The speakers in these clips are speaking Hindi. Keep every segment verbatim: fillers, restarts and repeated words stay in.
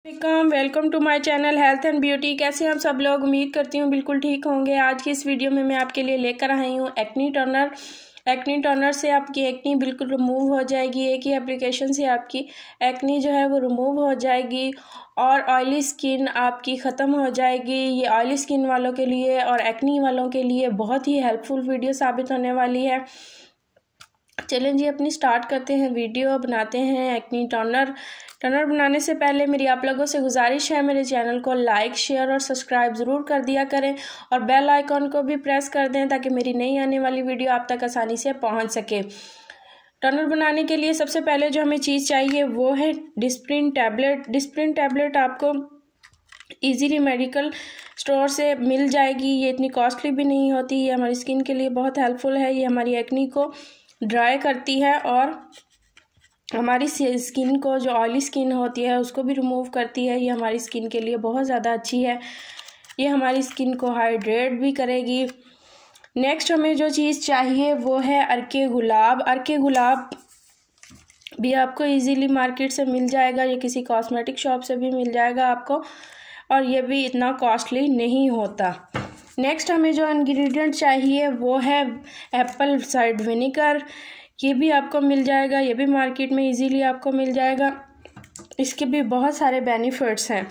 Welcome welcome to my channel health and beauty. कैसे हम सब लोग, उम्मीद करती हूँ बिल्कुल ठीक होंगे। आज की इस वीडियो में मैं आपके लिए लेकर आई हूँ एक्नी टोनर। एक्नी टोनर से आपकी एक्नी बिल्कुल रिमूव हो जाएगी। एक ही एप्लीकेशन से आपकी एक्नी जो है वो रिमूव हो जाएगी और ऑयली स्किन आपकी ख़त्म हो जाएगी। ये ऑयली स्किन वालों के लिए और एक्नी वालों के लिए बहुत ही हेल्पफुल वीडियो साबित होने वाली है। चलें जी, अपनी स्टार्ट करते हैं वीडियो। बनाते हैं एक्नी टोनर। टोनर बनाने से पहले मेरी आप लोगों से गुजारिश है, मेरे चैनल को लाइक शेयर और सब्सक्राइब ज़रूर कर दिया करें और बेल आइकॉन को भी प्रेस कर दें ताकि मेरी नई आने वाली वीडियो आप तक आसानी से पहुंच सके। टोनर बनाने के लिए सबसे पहले जो हमें चीज़ चाहिए वो है डिस्प्रिन टैबलेट। डिस्प्रिन टैबलेट आपको ईजीली मेडिकल स्टोर से मिल जाएगी। ये इतनी कॉस्टली भी नहीं होती। ये हमारी स्किन के लिए बहुत हेल्पफुल है। ये हमारी एक्नी को ड्राई करती है और हमारी स्किन को, जो ऑयली स्किन होती है, उसको भी रिमूव करती है। ये हमारी स्किन के लिए बहुत ज़्यादा अच्छी है। ये हमारी स्किन को हाइड्रेट भी करेगी। नेक्स्ट हमें जो चीज़ चाहिए वो है अर्के गुलाब। अर्के गुलाब भी आपको इजीली मार्केट से मिल जाएगा। ये किसी कॉस्मेटिक शॉप से भी मिल जाएगा आपको और ये भी इतना कॉस्टली नहीं होता। नेक्स्ट हमें जो इंग्रेडिएंट चाहिए वो है एप्पल साइडर विनेगर। ये भी आपको मिल जाएगा। ये भी मार्केट में इजीली आपको मिल जाएगा। इसके भी बहुत सारे बेनिफिट्स हैं।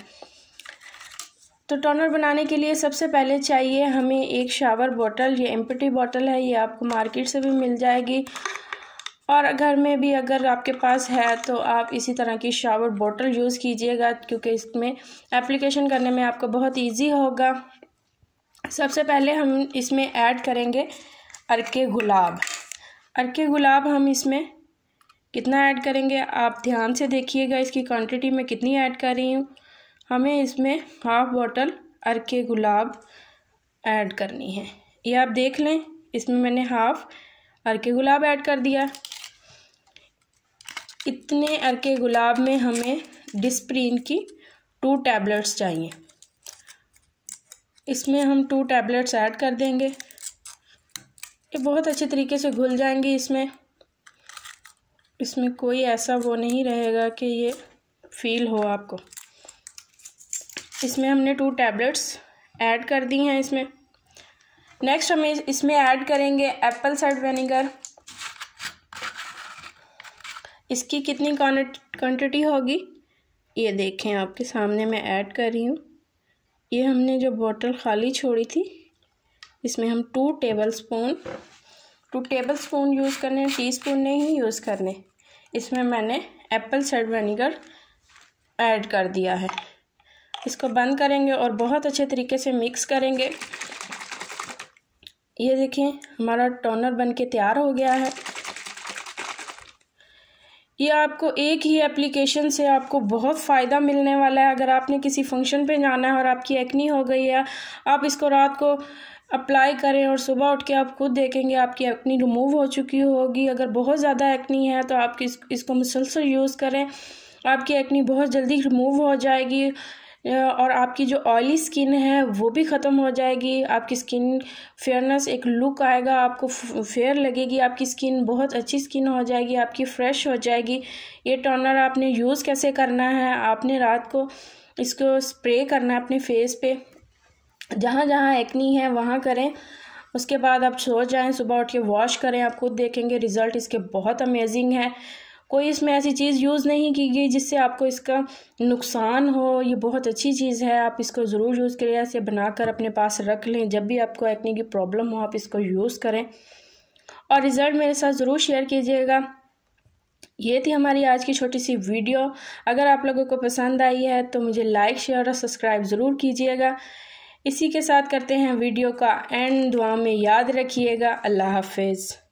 तो टोनर बनाने के लिए सबसे पहले चाहिए हमें एक शावर बोतल। ये एम्प्टी बोतल है, ये आपको मार्केट से भी मिल जाएगी और घर में भी अगर आपके पास है तो आप इसी तरह की शावर बोतल यूज़ कीजिएगा क्योंकि इसमें एप्लीकेशन करने में आपको बहुत ईजी होगा। सबसे पहले हम इसमें ऐड करेंगे अर्के गुलाब। अर्के गुलाब हम इसमें कितना ऐड करेंगे आप ध्यान से देखिएगा। इसकी क्वांटिटी में कितनी ऐड कर रही हूँ। हमें इसमें हाफ बोतल अर्के गुलाब ऐड करनी है। ये आप देख लें, इसमें मैंने हाफ अर्के गुलाब ऐड कर दिया। इतने अर्के गुलाब में हमें डिस्प्रिन की टू टैबलेट्स चाहिए। इसमें हम टू टैबलेट्स ऐड कर देंगे। ये बहुत अच्छे तरीके से घुल जाएंगी। इसमें इसमें कोई ऐसा वो नहीं रहेगा कि ये फील हो आपको। इसमें हमने टू टैबलेट्स ऐड कर दी हैं इसमें। नेक्स्ट हमें इसमें ऐड करेंगे एप्पल साइडर विनेगर। इसकी कितनी क्वांटिटी होगी ये देखें, आपके सामने मैं ऐड कर रही हूँ। ये हमने जो बोतल खाली छोड़ी थी इसमें हम two tablespoon two tablespoon use करने, टीस्पून नहीं यूज़ करने। इसमें मैंने एप्पल साइडर विनेगर ऐड कर दिया है। इसको बंद करेंगे और बहुत अच्छे तरीके से मिक्स करेंगे। ये देखें, हमारा टोनर बन के तैयार हो गया है। ये आपको एक ही एप्लीकेशन से आपको बहुत फ़ायदा मिलने वाला है। अगर आपने किसी फंक्शन पे जाना है और आपकी एक्नी हो गई है, आप इसको रात को अप्लाई करें और सुबह उठ के आप खुद देखेंगे आपकी एक्नी रिमूव हो चुकी होगी। अगर बहुत ज़्यादा एक्नी है तो आप इस, इसको मुसलसल यूज़ करें, आपकी एक्नी बहुत जल्दी रिमूव हो जाएगी और आपकी जो ऑयली स्किन है वो भी ख़त्म हो जाएगी। आपकी स्किन फेयरनेस, एक लुक आएगा, आपको फेयर लगेगी। आपकी स्किन बहुत अच्छी स्किन हो जाएगी, आपकी फ्रेश हो जाएगी। ये टोनर आपने यूज़ कैसे करना है, आपने रात को इसको स्प्रे करना है अपने फेस पे, जहाँ जहाँ एक्नी है वहाँ करें। उसके बाद आप सो जाएं, सुबह उठ के वॉश करें। आप खुद देखेंगे रिज़ल्ट इसके बहुत अमेजिंग है। कोई इसमें ऐसी चीज़ यूज़ नहीं की गई जिससे आपको इसका नुकसान हो। ये बहुत अच्छी चीज़ है, आप इसको ज़रूर यूज़ करिए। ऐसे बनाकर अपने पास रख लें, जब भी आपको एक्ने की प्रॉब्लम हो आप इसको यूज़ करें और रिज़ल्ट मेरे साथ ज़रूर शेयर कीजिएगा। ये थी हमारी आज की छोटी सी वीडियो। अगर आप लोगों को पसंद आई है तो मुझे लाइक शेयर और सब्सक्राइब ज़रूर कीजिएगा। इसी के साथ करते हैं वीडियो का एंड। दुआ में याद रखिएगा। अल्लाह हाफिज़।